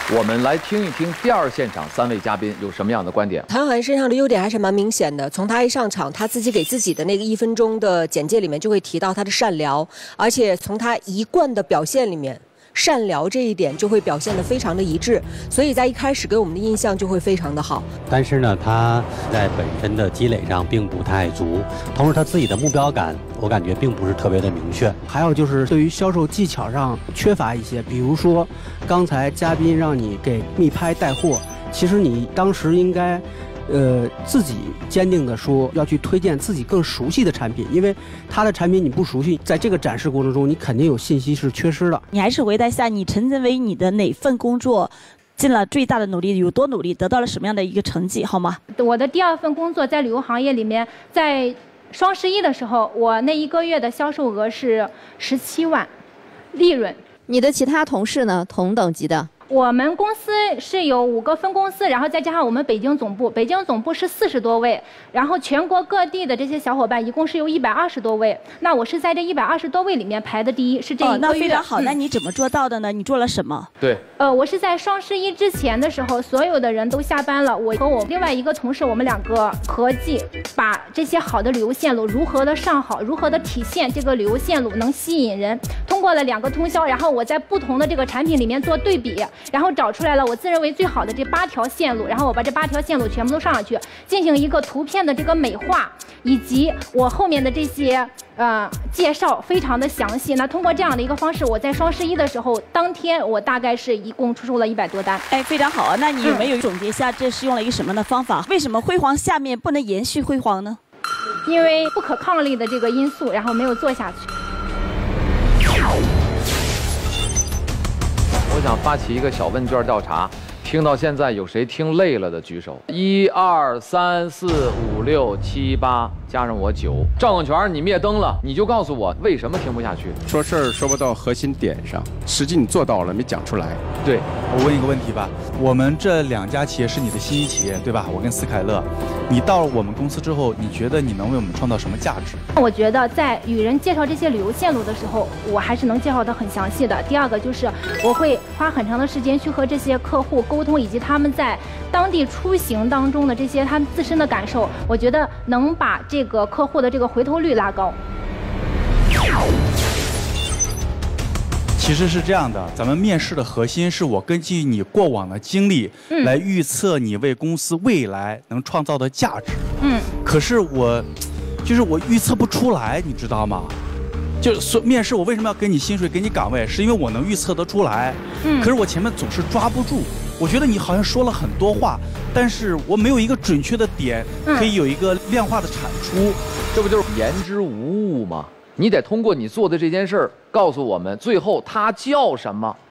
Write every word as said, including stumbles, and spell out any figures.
我们来听一听第二现场三位嘉宾有什么样的观点。 谭涵身上的优点还是蛮明显的，从他一上场，他自己给自己的那个一分钟的简介里面就会提到他的善良，而且从他一贯的表现里面，善良这一点就会表现得非常的一致，所以在一开始给我们的印象就会非常的好。 但是呢，他在本身的积累上并不太足，同时他自己的目标感，我感觉并不是特别的明确。 还有就是对于销售技巧上缺乏一些，比如说刚才嘉宾让你给密拍带货，其实你当时应该。呃，自己坚定地说要去推荐自己更熟悉的产品，因为他的产品你不熟悉，在这个展示过程中，你肯定有信息是缺失的。 你还是回答一下，你曾经为你的哪份工作尽了最大的努力，有多努力，得到了什么样的一个成绩，好吗？ 我的第二份工作在旅游行业里面，在双十一的时候，我那一个月的销售额是十七万，利润。 你的其他同事呢？同等级的？ 我们公司是有五个分公司，然后再加上我们北京总部，北京总部是四十多位，然后全国各地的这些小伙伴一共是有一百二十多位。那我是在这一百二十多位里面排的第一，是这一个月。 哦，那非常好。 嗯、 那你怎么做到的呢？你做了什么？ 对， 呃，我是在双十一之前的时候，所有的人都下班了，我和我另外一个同事，我们两个合计把这些好的旅游线路如何的上好，如何的体现这个旅游线路能吸引人。通过了两个通宵，然后我在不同的这个产品里面做对比，然后找出来了我自认为最好的这八条线路，然后我把这八条线路全部都上上去，进行一个图片的这个美化，以及我后面的这些呃介绍非常的详细。那通过这样的一个方式，我在双十一的时候，当天我大概是一共出售了一百多单。 哎，非常好啊！那你有没有总结一下这是用了一个什么样的方法？为什么辉煌下面不能延续辉煌呢？ 因为不可抗力的这个因素，然后没有做下去。 我想发起一个小问卷调查，听到现在有谁听累了的举手？一二三四五六七八，加上我九。赵永全，你灭灯了，你就告诉我为什么听不下去？ 说事儿说不到核心点上，实际你做到了没讲出来。 对， 我问一个问题吧，我们这两家企业是你的心仪企业，对吧？我跟斯凯勒，你到了我们公司之后，你觉得你能为我们创造什么价值？ 我觉得在与人介绍这些旅游线路的时候，我还是能介绍得很详细的。第二个就是我会花很长的时间去和这些客户沟通，以及他们在当地出行当中的这些他们自身的感受，我觉得能把这个客户的这个回头率拉高。 其实是这样的，咱们面试的核心是我根据你过往的经历，嗯，来预测你为公司未来能创造的价值。嗯，可是我，就是我预测不出来，你知道吗？就是面试我为什么要给你薪水、给你岗位，是因为我能预测得出来。嗯，可是我前面总是抓不住。我觉得你好像说了很多话，但是我没有一个准确的点，可以有一个量化的产出。 这不就是言之无物吗？你得通过你做的这件事儿，告诉我们最后它叫什么。